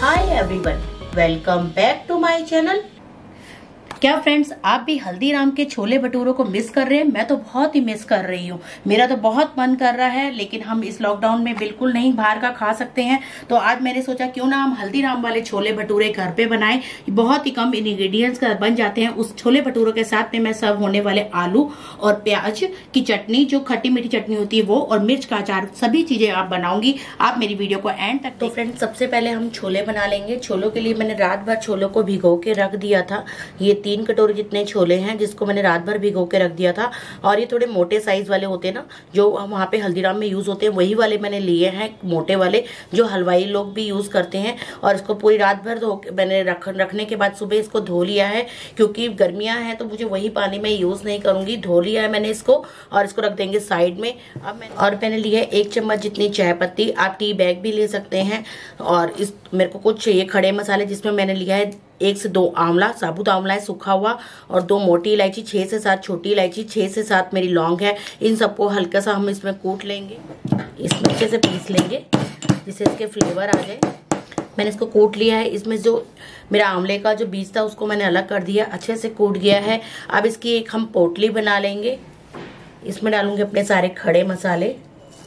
Hi everyone, welcome back to my channel. क्या friends, आप भी हल्दीराम के छोले भटूरों को मिस कर रहे हैं? मैं तो बहुत ही मिस कर रही हूँ। मेरा तो बहुत मन कर रहा है, लेकिन हम इस लॉकडाउन में बिल्कुल नहीं बाहर का खा सकते हैं। तो आज मैंने सोचा क्यों ना हम हल्दीराम वाले छोले भटूरे घर पे बनाएं। बहुत ही कम इंग्रेडिएंट्स का बन जाते हैं। उस छोले भटूरों के साथ में मैं सर्व होने वाले आलू और प्याज की चटनी, जो खट्टी मीठी चटनी होती है वो, और मिर्च का अचार, सभी चीजें आप बनाऊंगी। आप मेरी वीडियो को एंड तक। तो फ्रेंड्स, सबसे पहले हम छोले बना लेंगे। छोलों के लिए मैंने रात भर छोलों को भिगो के रख दिया था। ये 3 कटोरी जितने छोले हैं जिसको मैंने रात भर भिगो के रख दिया था। और ये थोड़े मोटे साइज वाले होते हैं ना, जो वहाँ पे हल्दीराम में यूज होते हैं, वही वाले मैंने लिए हैं, मोटे वाले, जो हलवाई लोग भी यूज करते हैं। और इसको पूरी रात भर मैंने रखने के बाद सुबह इसको धो लिया है, क्योंकि गर्मियां हैं तो मुझे वही पानी में यूज नहीं करूंगी। धो लिया है मैंने इसको और इसको रख देंगे साइड में। अब मैंने लिया है 1 चम्मच जितनी चाय पत्ती। आप टी बैग भी ले सकते हैं। और इस मेरे को कुछ चाहिए खड़े मसाले, जिसमें मैंने लिया है 1 से 2 आंवला, साबुत आंवला है सूखा हुआ, और 2 मोटी इलायची, 6 से 7 छोटी इलायची, 6 से 7 मेरी लौंग है। इन सबको हल्का सा हम इसमें कूट लेंगे, इसमें अच्छे से पीस लेंगे जिससे इसके फ्लेवर आ जाए। मैंने इसको कूट लिया है। इसमें जो मेरा आंवले का जो बीज था उसको मैंने अलग कर दिया, अच्छे से कूट गया है। अब इसकी एक हम पोटली बना लेंगे। इसमें डालूंगे अपने सारे खड़े मसाले,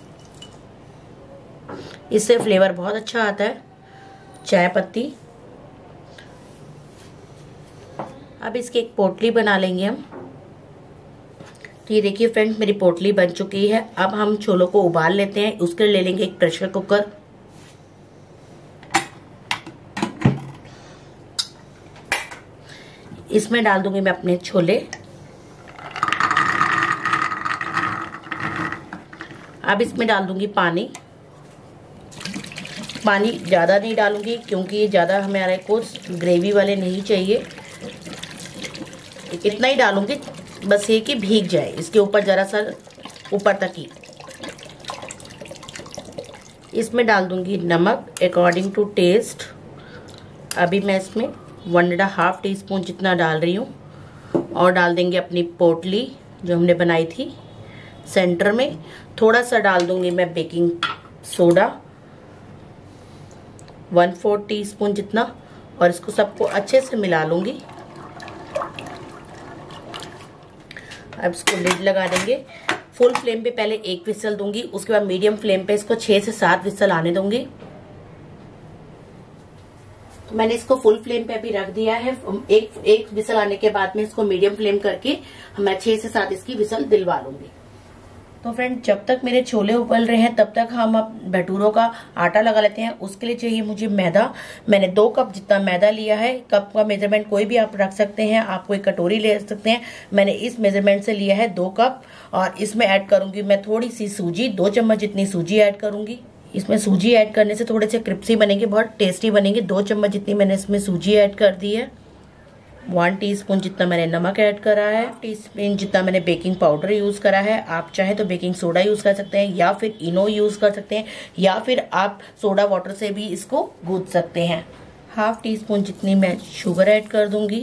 इससे फ्लेवर बहुत अच्छा आता है। चाय पत्ती। अब इसकी एक पोटली बना लेंगे हम। तो ये देखिए फ्रेंड्स, मेरी पोटली बन चुकी है। अब हम छोलों को उबाल लेते हैं। उसके लिए ले लेंगे एक प्रेशर कुकर। इसमें डाल दूंगी मैं अपने छोले। अब इसमें डाल दूंगी पानी। पानी ज्यादा नहीं डालूंगी, क्योंकि ये ज्यादा हमारे को ग्रेवी वाले नहीं चाहिए। इतना ही डालूंगी, बस ये कि भीग जाए इसके ऊपर, जरा सा ऊपर तक ही। इसमें डाल दूंगी नमक अकॉर्डिंग टू टेस्ट। अभी मैं इसमें 1.5 टीस्पून जितना डाल रही हूँ। और डाल देंगे अपनी पोटली जो हमने बनाई थी सेंटर में। थोड़ा सा डाल दूंगी मैं बेकिंग सोडा, 1/4 टीस्पून जितना, और इसको सबको अच्छे से मिला लूंगी। अब इसको लिड लगा देंगे। फुल फ्लेम पे पहले 1 विसल दूंगी, उसके बाद मीडियम फ्लेम पे इसको 6 से 7 विसल आने दूंगी। मैंने इसको फुल फ्लेम पे अभी रख दिया है। एक विसल आने के बाद में इसको मीडियम फ्लेम करके मैं 6 से 7 इसकी विसल दिलवा लूंगी। तो फ्रेंड, जब तक मेरे छोले उबल रहे हैं तब तक हम अब भटूरों का आटा लगा लेते हैं। उसके लिए चाहिए मुझे मैदा। मैंने 2 कप जितना मैदा लिया है। कप का मेजरमेंट कोई भी आप रख सकते हैं, आप कोई कटोरी ले सकते हैं। मैंने इस मेजरमेंट से लिया है 2 कप। और इसमें ऐड करूंगी मैं थोड़ी सी सूजी, 2 चम्मच जितनी सूजी ऐड करूंगी। इसमें सूजी ऐड करने से थोड़े से क्रिस्पी बनेंगे, बहुत टेस्टी बनेंगे। 2 चम्मच जितनी मैंने इसमें सूजी ऐड कर दी है। 1 टीस्पून जितना मैंने नमक ऐड करा है। टीस्पून जितना मैंने बेकिंग पाउडर यूज करा है। आप चाहे तो बेकिंग सोडा यूज कर सकते हैं, या फिर इनो यूज कर सकते हैं, या फिर आप सोडा वाटर से भी इसको गूंथ सकते हैं। 1/2 टीस्पून जितनी मैं शुगर ऐड कर दूंगी।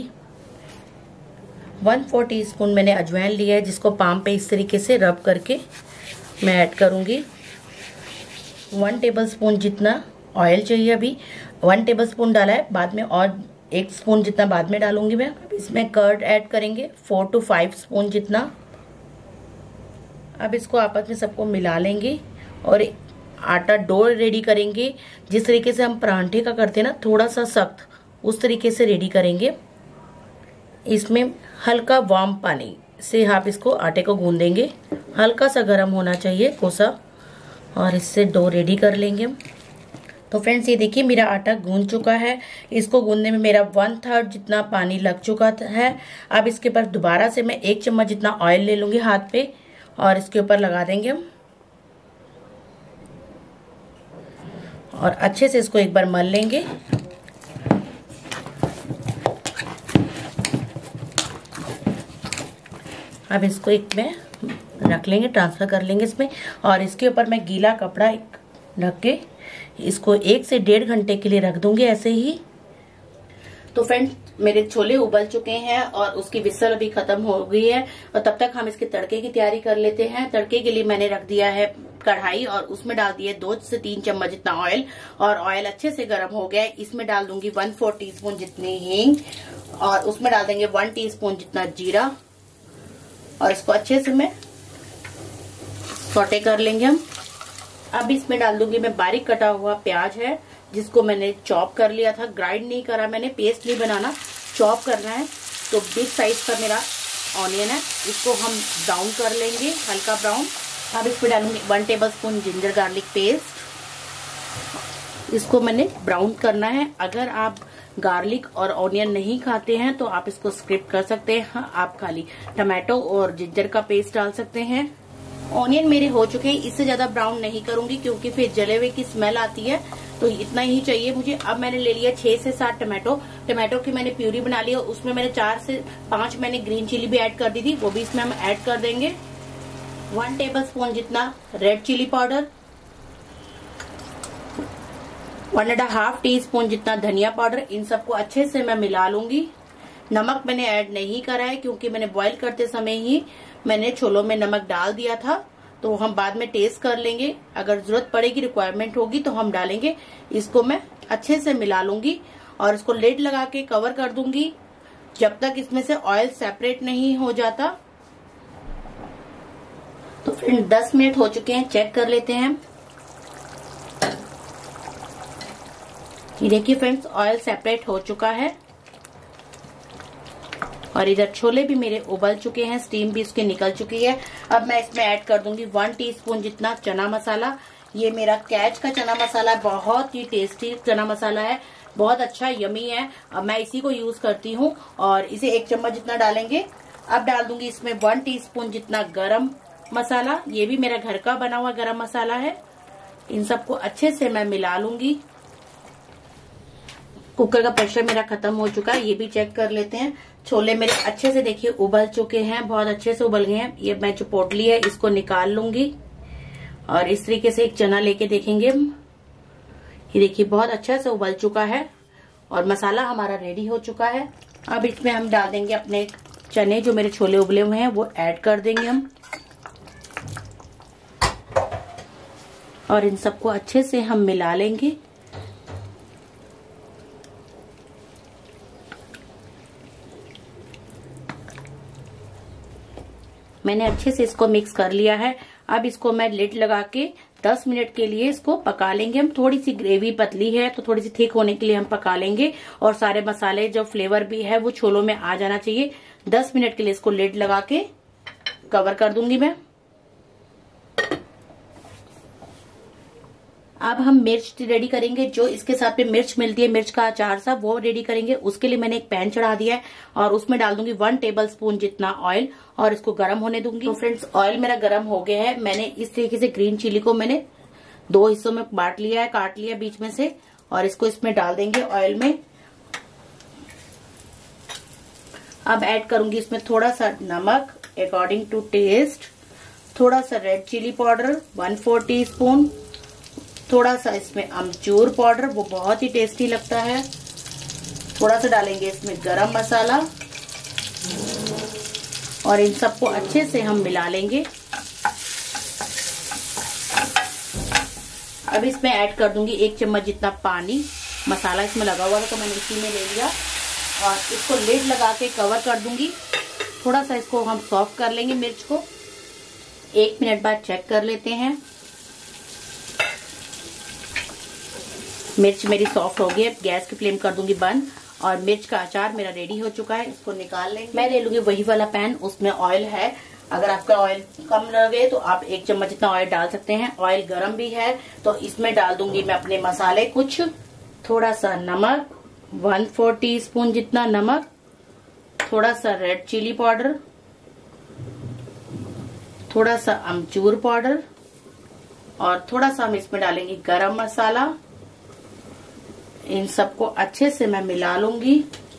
1/4 टीस्पून मैंने अजवाइन लिया है, जिसको पाम पे इस तरीके से रब करके मैं ऐड करूंगी। 1 टेबलस्पून जितना ऑयल चाहिए। अभी 1 टेबलस्पून डाला है, बाद में और 1 स्पून जितना बाद में डालूंगी मैं। इसमें कर्ड ऐड करेंगे 4 to 5 स्पून जितना। अब इसको आपस में सबको मिला लेंगे और आटा डो रेडी करेंगे। जिस तरीके से हम परांठे का करते हैं ना, थोड़ा सा सख्त, उस तरीके से रेडी करेंगे। इसमें हल्का वार्म पानी से आप इसको आटे को गूंद देंगे। हल्का सा गर्म होना चाहिए कोसा, और इससे डो रेडी कर लेंगे हम। तो फ्रेंड्स, ये देखिए मेरा आटा गूंद चुका है। इसको गूंदने में मेरा 1/3 जितना पानी लग चुका है। अब इसके ऊपर दोबारा से मैं 1 चम्मच जितना ऑयल ले लूंगी हाथ पे, और इसके ऊपर लगा देंगे हम। और अच्छे से इसको एक बार मल लेंगे। अब इसको एक में रख लेंगे, ट्रांसफर कर लेंगे इसमें। और इसके ऊपर मैं गीला कपड़ा ढक के इसको 1 से 1.5 घंटे के लिए रख दूंगी ऐसे ही। तो फ्रेंड्स, मेरे छोले उबल चुके हैं और उसकी विसल अभी खत्म हो गई है। और तब तक हम इसके तड़के की तैयारी कर लेते हैं। तड़के के लिए मैंने रख दिया है कढ़ाई और उसमें डाल दिए 2 से 3 चम्मच जितना ऑयल। और ऑयल अच्छे से गर्म हो गया है। इसमें डाल दूंगी 1/4 टीस्पून जितनी हींग और उसमें डाल देंगे 1 टीस्पून जितना जीरा और इसको अच्छे से मैं सौटे कर लेंगे हम। अब इसमें डाल दूंगी मैं बारीक कटा हुआ प्याज है जिसको मैंने चॉप कर लिया था, ग्राइंड नहीं करा मैंने, पेस्ट नहीं बनाना, चॉप करना है। तो बिग साइज का मेरा ऑनियन है, इसको हम ब्राउन कर लेंगे, हल्का ब्राउन। अब इसमें डालूंगी 1 टेबलस्पून जिंजर गार्लिक पेस्ट, इसको मैंने ब्राउन करना है। अगर आप गार्लिक और ऑनियन नहीं खाते हैं तो आप इसको स्किप कर सकते हैं। आप खाली टमाटो और जिंजर का पेस्ट डाल सकते हैं। ऑनियन मेरे हो चुके हैं, इससे ज्यादा ब्राउन नहीं करूंगी क्योंकि फिर जले हुए की स्मेल आती है, तो इतना ही चाहिए मुझे। अब मैंने ले लिया 6 से 7 टमाटो की मैंने प्यूरी बना ली। उसमें मैंने 4 से 5 मैंने ग्रीन चिली भी ऐड कर दी थी, वो भी इसमें हम ऐड कर देंगे। 1 टेबलस्पून जितना रेड चिली पाउडर, 1.5 टीस्पून जितना धनिया पाउडर, इन सबको अच्छे से मैं मिला लूंगी। नमक मैंने ऐड नहीं करा है क्योंकि मैंने बॉईल करते समय ही मैंने छोलों में नमक डाल दिया था, तो हम बाद में टेस्ट कर लेंगे। अगर जरूरत पड़ेगी, रिक्वायरमेंट होगी तो हम डालेंगे। इसको मैं अच्छे से मिला लूंगी और इसको लिड लगा के कवर कर दूंगी जब तक इसमें से ऑयल सेपरेट नहीं हो जाता। तो फ्रेंड 10 मिनट हो चुके हैं, चेक कर लेते हैं। ये देखिए फ्रेंड्स, ऑयल सेपरेट हो चुका है और इधर छोले भी मेरे उबल चुके हैं, स्टीम भी उसके निकल चुकी है। अब मैं इसमें ऐड कर दूंगी 1 टीस्पून जितना चना मसाला। ये मेरा कैच का चना मसाला है, बहुत ही टेस्टी चना मसाला है, बहुत अच्छा यमी है। अब मैं इसी को यूज करती हूँ और इसे 1 चम्मच जितना डालेंगे। अब डाल दूंगी इसमें 1 टीस्पून जितना गरम मसाला, ये भी मेरा घर का बना हुआ गरम मसाला है। इन सबको अच्छे से मैं मिला लूंगी। कुकर का प्रेशर मेरा खत्म हो चुका है, ये भी चेक कर लेते हैं। छोले मेरे अच्छे से देखिए उबल चुके हैं, बहुत अच्छे से उबल गए हैं। ये मैं जो पोटली है इसको निकाल लूंगी और इस तरीके से एक चना लेके देखेंगे हम। ये देखिए बहुत अच्छा से उबल चुका है और मसाला हमारा रेडी हो चुका है। अब इसमें हम डाल देंगे अपने चने, जो मेरे छोले उबले हुए हैं वो ऐड कर देंगे हम और इन सबको अच्छे से हम मिला लेंगे। मैंने अच्छे से इसको मिक्स कर लिया है। अब इसको मैं लिड लगा के 10 मिनट के लिए इसको पका लेंगे हम। थोड़ी सी ग्रेवी पतली है तो थोड़ी सी थिक होने के लिए हम पका लेंगे और सारे मसाले जो फ्लेवर भी है वो छोलों में आ जाना चाहिए। 10 मिनट के लिए इसको लिड लगा के कवर कर दूंगी मैं। अब हम मिर्च रेडी करेंगे, जो इसके साथ में मिर्च मिलती है, मिर्च का अचार सा, वो रेडी करेंगे। उसके लिए मैंने एक पैन चढ़ा दिया है और उसमें डाल दूंगी 1 टेबलस्पून जितना ऑयल और इसको गर्म होने दूंगी। तो फ्रेंड्स ऑयल मेरा गर्म हो गया है। मैंने इस तरीके से ग्रीन चिली को मैंने 2 हिस्सों में बांट लिया है, काट लिया बीच में से, और इसको इसमें डाल देंगे ऑयल में। अब ऐड करूंगी इसमें थोड़ा सा नमक अकॉर्डिंग टू टेस्ट, थोड़ा सा रेड चिली पाउडर 1/4 टीस्पून, थोड़ा सा इसमें अमचूर पाउडर, वो बहुत ही टेस्टी लगता है। थोड़ा सा डालेंगे इसमें गरम मसाला और इन सबको अच्छे से हम मिला लेंगे। अब इसमें ऐड कर दूंगी 1 चम्मच जितना पानी। मसाला इसमें लगा हुआ था तो मैंने इसी में ले लिया और इसको लिड लगा के कवर कर दूंगी। थोड़ा सा इसको हम सॉफ्ट कर लेंगे मिर्च को। 1 मिनट बाद चेक कर लेते हैं। मिर्च मेरी सॉफ्ट हो गई है। गैस की फ्लेम कर दूंगी बंद और मिर्च का अचार मेरा रेडी हो चुका है। इसको निकाल लेंगे। मैं ले लूंगी वही वाला पैन, उसमें ऑयल है। अगर आपका ऑयल कम लगे तो आप 1 चम्मच जितना ऑयल डाल सकते हैं। ऑयल गरम भी है तो इसमें डाल दूंगी मैं अपने मसाले कुछ। थोड़ा सा नमक 1/4 टीस्पून जितना नमक, थोड़ा सा रेड चिली पाउडर, थोड़ा सा अमचूर पाउडर और थोड़ा सा हम इसमें डालेंगे गरम मसाला। इन सबको अच्छे से मैं मिला लूंगी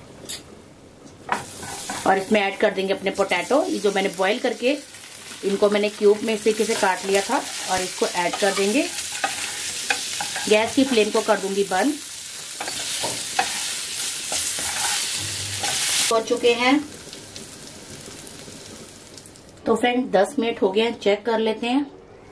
और इसमें ऐड कर देंगे अपने पोटैटो, ये जो मैंने बॉईल करके इनको मैंने क्यूब में इसी से काट लिया था और इसको ऐड कर देंगे। गैस की फ्लेम को कर दूंगी बंद। हो चुके हैं। तो फ्रेंड 10 मिनट हो गए हैं, चेक कर लेते हैं।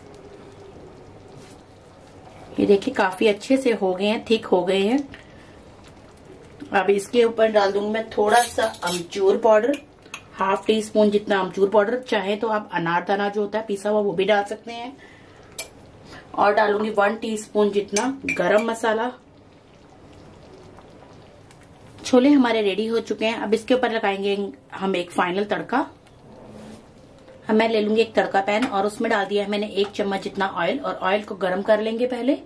ये देखिए काफी अच्छे से हो गए हैं, थिक हो गए हैं। अब इसके ऊपर डाल दूंगी मैं थोड़ा सा अमचूर पाउडर, हाफ टी स्पून जितना अमचूर पाउडर। चाहे तो आप अनारदाना जो होता है पिसा हुआ वो भी डाल सकते हैं। और डालूंगी 1 टीस्पून जितना गरम मसाला। छोले हमारे रेडी हो चुके हैं। अब इसके ऊपर लगाएंगे हम एक फाइनल तड़का। मैं ले लूंगी एक तड़का पैन और उसमें डाल दिया है मैंने 1 चम्मच जितना ऑयल, और ऑयल को गर्म कर लेंगे पहले।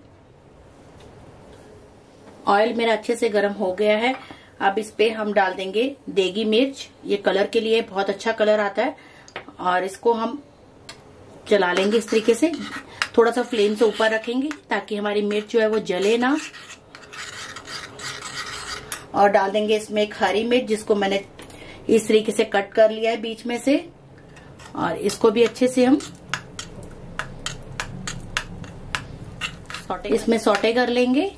ऑयल मेरा अच्छे से गर्म हो गया है। अब इस पे हम डाल देंगे देगी मिर्च। ये कलर के लिए बहुत अच्छा कलर आता है। और इसको हम जला लेंगे इस तरीके से, थोड़ा सा फ्लेम से ऊपर रखेंगे ताकि हमारी मिर्च जो है वो जले ना। और डाल देंगे इसमें एक हरी मिर्च जिसको मैंने इस तरीके से कट कर लिया है बीच में से, और इसको भी अच्छे से हम इसमें सौटे कर लेंगे।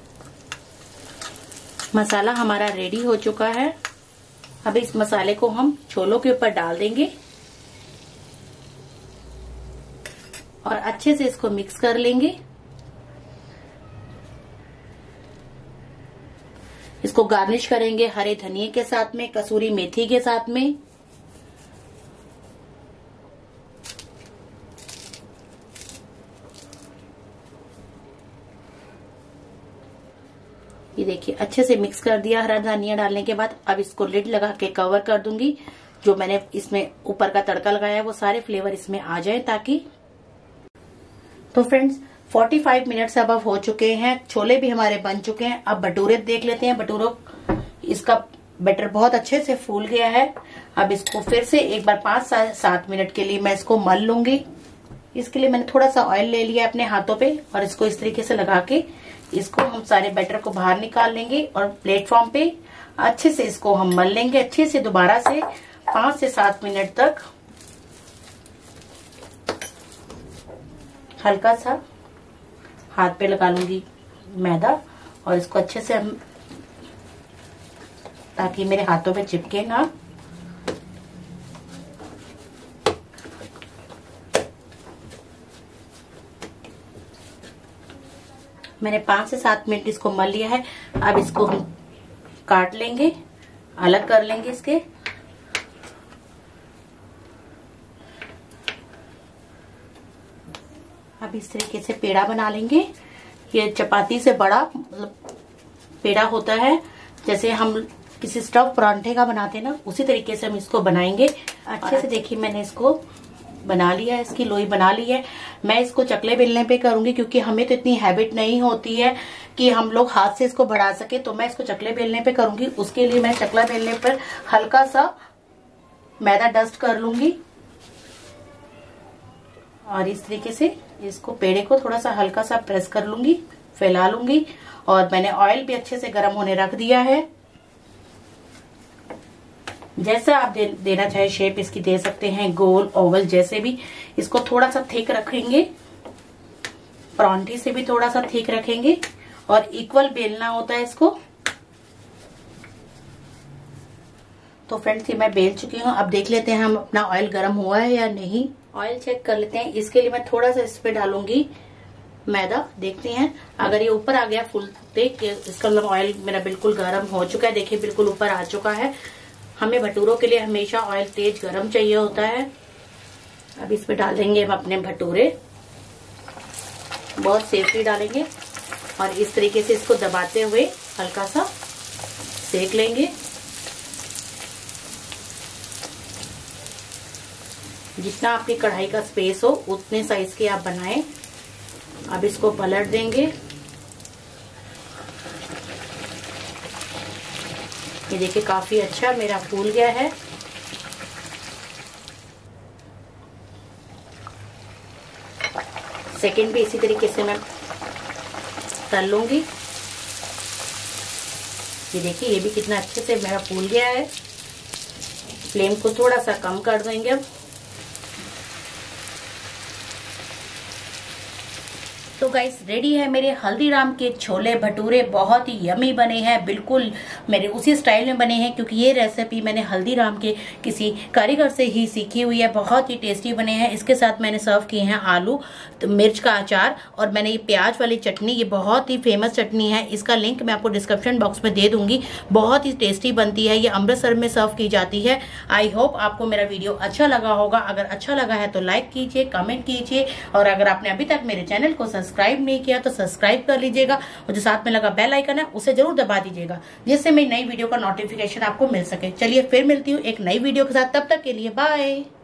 मसाला हमारा रेडी हो चुका है। अब इस मसाले को हम छोलों के ऊपर डाल देंगे और अच्छे से इसको मिक्स कर लेंगे। इसको गार्निश करेंगे हरे धनिये के साथ में, कसूरी मेथी के साथ में। ये देखिए अच्छे से मिक्स कर दिया हरा धनिया डालने के बाद। अब इसको लिड लगा के कवर कर दूंगी। जो मैंने इसमें ऊपर का तड़का लगाया है वो सारे फ्लेवर इसमें आ जाए ताकि। तो फ्रेंड्स 45 मिनट्स अब हो चुके हैं, छोले भी हमारे बन चुके हैं। अब भटूरे देख लेते हैं। भटूरों इसका बैटर बहुत अच्छे से फूल गया है। अब इसको फिर से एक बार 5-7 मिनट के लिए मैं इसको मल लूंगी। इसके लिए मैंने थोड़ा सा ऑयल ले लिया अपने हाथों पे और इसको इस तरीके से लगा के इसको हम सारे बैटर को बाहर निकाल लेंगे और प्लेटफॉर्म पे अच्छे से इसको हम मल लेंगे। अच्छे से दोबारा से 5 से 7 मिनट तक हल्का सा हाथ पे लगा लूंगी मैदा और इसको अच्छे से हम, ताकि मेरे हाथों पे चिपके ना। मैंने 5 से 7 मिनट इसको मल लिया है। अब इसको हम काट लेंगे, अलग कर लेंगे इसके। अब इस तरीके से पेड़ा बना लेंगे। ये चपाती से बड़ा मतलब पेड़ा होता है, जैसे हम किसी स्टफ परांठे का बनाते हैं ना, उसी तरीके से हम इसको बनाएंगे। अच्छे से देखिए मैंने इसको बना लिया है, इसकी लोई बना ली है। मैं इसको चकले बेलने पे करूंगी क्योंकि हमें तो इतनी हैबिट नहीं होती है कि हम लोग हाथ से इसको बढ़ा सके, तो मैं इसको चकले बेलने पे करूंगी। उसके लिए मैं चकला बेलने पर हल्का सा मैदा डस्ट कर लूंगी और इस तरीके से इसको पेड़े को थोड़ा सा हल्का सा प्रेस कर लूंगी, फैला लूंगी। और मैंने ऑयल भी अच्छे से गर्म होने रख दिया है। जैसा आप देना चाहे शेप इसकी दे सकते हैं, गोल ओवल जैसे भी। इसको थोड़ा सा थिक रखेंगे, परांठी से भी थोड़ा सा थिक रखेंगे और इक्वल बेलना होता है इसको। तो फ्रेंड्स ये मैं बेल चुकी हूँ। अब देख लेते हैं हम अपना ऑयल गर्म हुआ है या नहीं। ऑयल चेक कर लेते हैं। इसके लिए मैं थोड़ा सा इस पे डालूंगी मैदा, देखते हैं अगर ये ऊपर आ गया फुल देख, इसका मतलब ऑयल मेरा बिल्कुल गर्म हो चुका है। देखिए बिल्कुल ऊपर आ चुका है। हमें भटूरों के लिए हमेशा ऑयल तेज गरम चाहिए होता है। अब इसमें डाल देंगे हम अपने भटूरे, बहुत सेफली डालेंगे और इस तरीके से इसको दबाते हुए हल्का सा सेक लेंगे। जितना आपकी कढ़ाई का स्पेस हो उतने साइज के आप बनाएं। अब इसको पलट देंगे। ये देखिए काफी अच्छा मेरा फूल गया है। सेकंड भी इसी तरीके से मैं तल लूंगी। ये देखिए ये भी कितना अच्छे से मेरा फूल गया है। फ्लेम को थोड़ा सा कम कर देंगे अब। तो गाइस रेडी है मेरे हल्दीराम के छोले भटूरे। बहुत ही यमी बने हैं, बिल्कुल मेरे उसी स्टाइल में बने हैं, क्योंकि ये रेसिपी मैंने हल्दीराम के किसी कारीगर से ही सीखी हुई है। बहुत ही टेस्टी बने हैं। इसके साथ मैंने सर्व किए हैं आलू, तो मिर्च का अचार, और मैंने ये प्याज वाली चटनी। ये बहुत ही फेमस चटनी है, इसका लिंक मैं आपको डिस्क्रिप्शन बॉक्स में दे दूंगी। बहुत ही टेस्टी बनती है, ये अमृतसर में सर्व की जाती है। आई होप आपको मेरा वीडियो अच्छा लगा होगा। अगर अच्छा लगा है तो लाइक कीजिए, कमेंट कीजिए, और अगर आपने अभी तक मेरे चैनल को सब्सक्राइब नहीं किया तो सब्सक्राइब कर लीजिएगा, और जो साथ में लगा बेल आइकन है उसे जरूर दबा दीजिएगा, जिससे मेरी नई वीडियो का नोटिफिकेशन आपको मिल सके। चलिए फिर मिलती हूँ एक नई वीडियो के साथ, तब तक के लिए बाय।